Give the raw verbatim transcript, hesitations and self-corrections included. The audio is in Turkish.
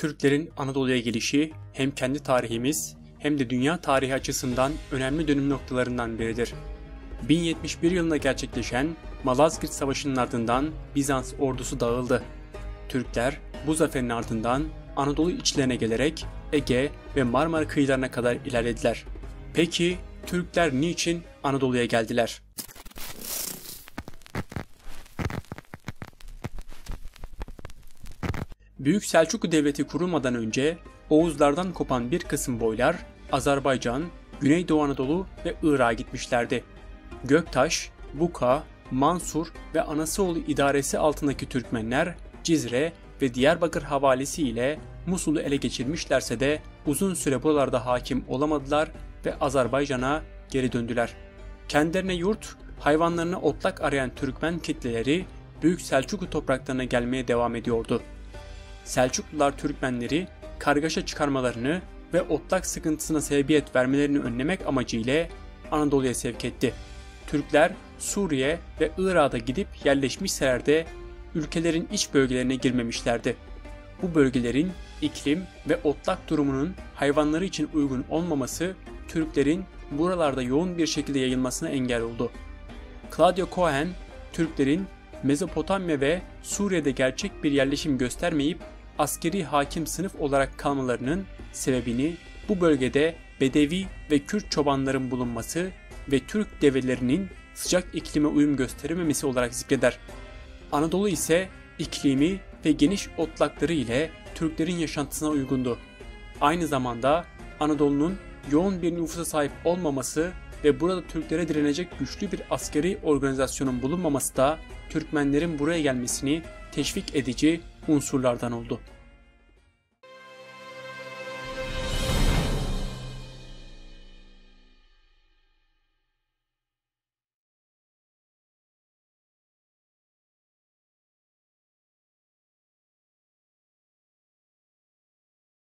Türklerin Anadolu'ya gelişi hem kendi tarihimiz hem de dünya tarihi açısından önemli dönüm noktalarından biridir. bin yetmiş bir yılında gerçekleşen Malazgirt Savaşı'nın ardından Bizans ordusu dağıldı. Türkler bu zaferin ardından Anadolu içlerine gelerek Ege ve Marmara kıyılarına kadar ilerlediler. Peki Türkler niçin Anadolu'ya geldiler? Büyük Selçuklu Devleti kurulmadan önce Oğuzlardan kopan bir kısım boylar Azerbaycan, Güneydoğu Anadolu ve Irak'a gitmişlerdi. Göktaş, Buka, Mansur ve Anasoğlu idaresi altındaki Türkmenler Cizre ve Diyarbakır havalisi ile Musul'u ele geçirmişlerse de uzun süre buralarda hakim olamadılar ve Azerbaycan'a geri döndüler. Kendilerine yurt, hayvanlarına otlak arayan Türkmen kitleleri Büyük Selçuklu topraklarına gelmeye devam ediyordu. Selçuklular Türkmenleri kargaşa çıkarmalarını ve otlak sıkıntısına sebebiyet vermelerini önlemek amacıyla Anadolu'ya sevk etti. Türkler Suriye ve Irak'a gidip yerleşmişseler de ülkelerin iç bölgelerine girmemişlerdi. Bu bölgelerin iklim ve otlak durumunun hayvanları için uygun olmaması Türklerin buralarda yoğun bir şekilde yayılmasına engel oldu. Claudio Cohen, Türklerin Mezopotamya ve Suriye'de gerçek bir yerleşim göstermeyip askeri hakim sınıf olarak kalmalarının sebebini bu bölgede Bedevi ve Kürt çobanların bulunması ve Türk develerinin sıcak iklime uyum gösterememesi olarak zikreder. Anadolu ise iklimi ve geniş otlakları ile Türklerin yaşantısına uygundu. Aynı zamanda Anadolu'nun yoğun bir nüfusa sahip olmaması ve burada Türklere direnecek güçlü bir askeri organizasyonun bulunmaması da Türkmenlerin buraya gelmesini teşvik edici unsurlardan oldu.